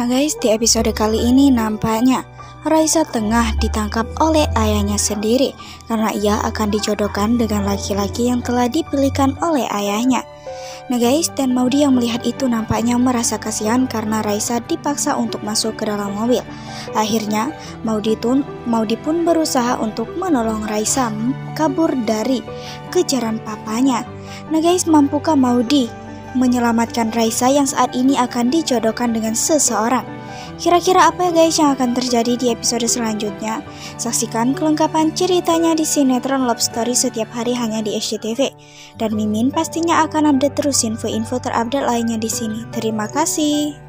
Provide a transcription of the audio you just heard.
guys, di episode kali ini nampaknya Raisa tengah ditangkap oleh ayahnya sendiri karena ia akan dijodohkan dengan laki-laki yang telah dipilihkan oleh ayahnya. Nah guys, dan Maudy yang melihat itu nampaknya merasa kasihan karena Raisa dipaksa untuk masuk ke dalam mobil. Akhirnya Maudy pun berusaha untuk menolong Raisa kabur dari kejaran papanya. Nah guys, mampukah Maudy menyelamatkan Raisa yang saat ini akan dijodohkan dengan seseorang? Kira-kira apa guys yang akan terjadi di episode selanjutnya? Saksikan kelengkapan ceritanya di sinetron Love Story setiap hari hanya di SCTV. Dan Mimin pastinya akan update terus info-info terupdate lainnya di sini. Terima kasih.